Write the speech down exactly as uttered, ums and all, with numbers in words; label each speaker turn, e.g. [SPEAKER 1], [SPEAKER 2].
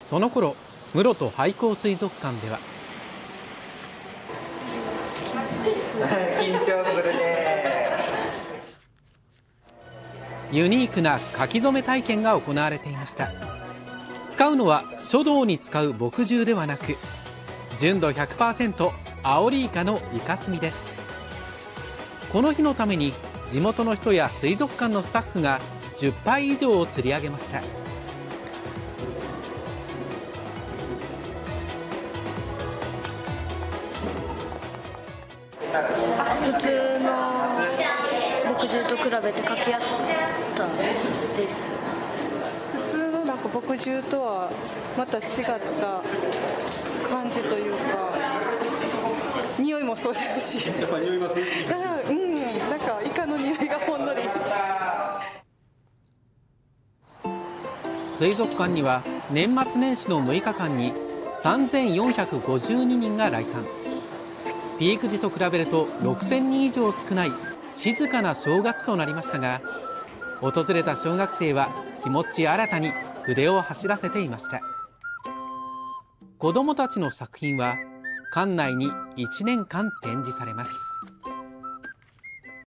[SPEAKER 1] その頃、室戸廃校水族館では
[SPEAKER 2] 緊張するね。
[SPEAKER 1] ユニークな書き初め体験が行われていました。使うのは書道に使う墨汁ではなく、純度 ひゃくパーセント アオリイカのイカスミです。この日のために地元の人や水族館のスタッフがじゅっぱい以上を釣り上げました。
[SPEAKER 3] 普通の墨汁と比べて描きやすかったです。
[SPEAKER 4] 普通のなんか墨汁とはまた違った感じというか、匂いもそうですし、やっぱ匂います。うん、なんかイカの匂いがほんのり。
[SPEAKER 1] 水族館には年末年始のむいかかんにさんぜんよんひゃくごじゅうににんが来館。ピーク時と比べるとろくせんにん以上少ない静かな正月となりましたが、訪れた小学生は気持ち新たに筆を走らせていました。子どもたちの作品は館内にいちねんかん展示されます。